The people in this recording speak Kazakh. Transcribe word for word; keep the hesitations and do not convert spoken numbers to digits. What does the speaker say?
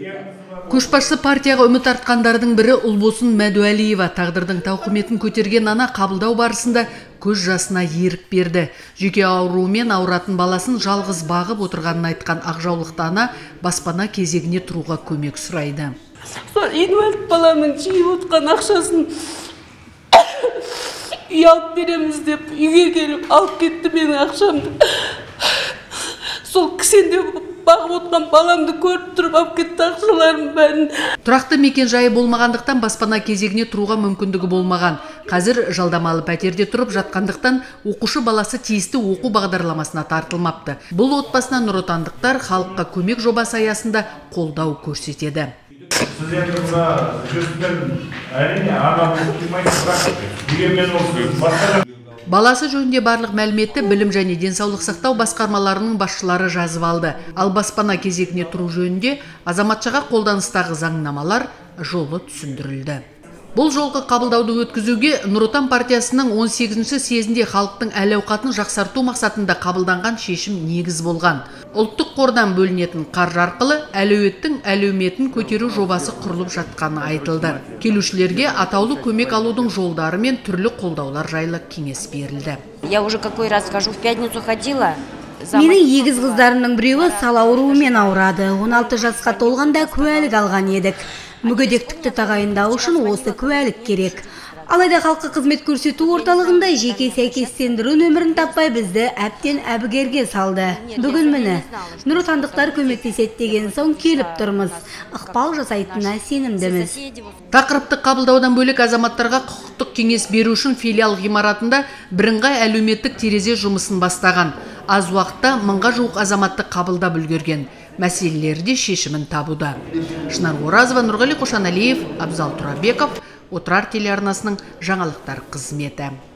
Көшбасшы партияға үміт артқандардың бірі Ұлбосын Мәдуәлиева тағдырдың тауқыметін көтерген ана қабылдау барысында көз жасына ерік берді. Жүйке ауруымен ауыратын баласын жалғыз бағып отырғанын айтқан ақжаулықты ана баспана кезегіне тұруға көмек сұрайды. Сол инвалид баланың жиып отқан ақшасын үй алып береміз деп үйге келіп алып кетті менің ақшамды. Сол кісенде бағып отқан баламды көріп тұрып алып кетті ақшаларым бәрін. Тұрақты мекен жайы болмағандықтан баспана кезегіне тұруға мүмкіндігі болмаған. Қазір жалдамалы пәтерде тұрып жатқандықтан оқушы баласы тиісті оқу бағдарламасына тартылмапты. Бұл отбасына нұротандықтар халыққа көмек жобасы аясында қолдау көрсетеді. Сіз енді бұна жүрістен әрине аға болып тұрмайсыз, бірақ дегенмен осы баласы жөнінде барлық мәліметті білім және денсаулық сақтау басқармаларының басшылары жазып алды. Ал баспана кезегіне тұру жөнінде азаматшаға қолданыстағы заңнамалар жолы түсіндірілді. Бұл жолғы қабылдауды өткізуге Нұр Отан партиясының он сегізінші съезінде халықтың әл-ауқатын жақсарту мақсатында қабылданған шешім негіз болған. Ұлттық қордан бөлінетін қаржы арқылы әлеуеттің әлеуметін көтеру жобасы құрылып жатқаны айтылды. Келушілерге атаулы көмек алудың жолдары мен түрлі қолдаулар жайлы кеңес берілді. Я уже какой раз хожу, в пятницу ходила. Менің егіз қыздарымның біреуі сал ауруымен ауырады. он алты жасқа толғанда куәлік алған едік. Мүгедектікті тағайындау үшін осы куәлік керек. Алайда халыққа қызмет көрсету орталығында жеке сәйкестендіру нөмірін таппай бізді әптен әбігерге салды. Бүгін міне нұротандықтар көмектеседі деген соң келіп тұрмыз. Ықпал жасайтынына сенімдіміз. Тақырыпты қабылдаудан бөлек азаматтарға құқықтық кеңес беру үшін филиал ғимаратында бірыңғай әлеуметтік терезе жұмысын бастаған. Аз уақытта мыңға жуық азаматты қабылдап үлгерген. Мәселелерде шешімін табуда. Шынар Оразова, Нұрғали Қошаналиев, Абзал Тұрабеков, Отырар телеарнасының жаңалықтар қызметі.